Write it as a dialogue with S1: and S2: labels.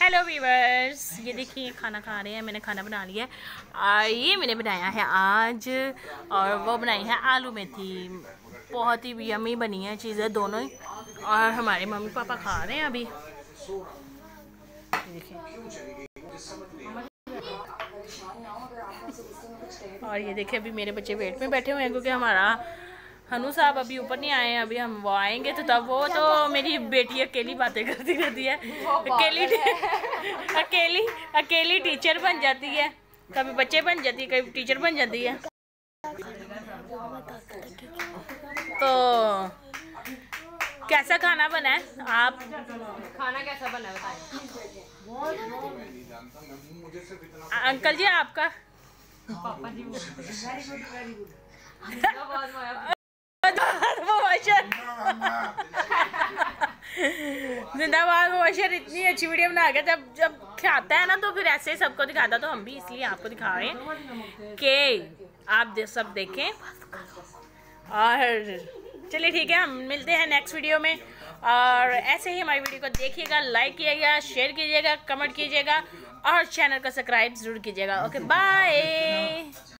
S1: Hello viewers, ये देखिए खाना खा रहे हैं। मैंने खाना बना लिया है। ये मैंने बनाया है आज, और वो बनाई है आलू मेथी। बहुत ही यमी बनी है चीज़ें दोनों ही। और हमारे मम्मी पापा खा रहे हैं अभी। देखिए, और ये देखिए अभी मेरे बच्चे वेट में बैठे हुए हैं क्योंकि हमारा हनु साहब अभी ऊपर नहीं आए हैं। अभी हम वो आएंगे तो तब वो तो मेरी बेटी अकेली बातें करती रहती है। अकेली टीचर बन जाती है, कभी बच्चे बन जाती है, कभी टीचर बन जाती है। तो कैसा खाना बना है? आप
S2: खाना कैसा बना है बताएं।
S1: अंकल जी आपका?
S2: पापा जी
S1: जिंदाबाद मुबशर। इतनी अच्छी वीडियो बना के जब खाता है ना तो फिर ऐसे ही सबको दिखाता, तो हम भी इसलिए आपको दिखा रहे हैं कि आप सब देखें। और चलिए ठीक है, हम मिलते हैं नेक्स्ट वीडियो में। और ऐसे ही हमारी वीडियो को देखिएगा, लाइक कीजिएगा, शेयर कीजिएगा, कमेंट कीजिएगा और चैनल को सब्सक्राइब जरूर कीजिएगा। Okay bye.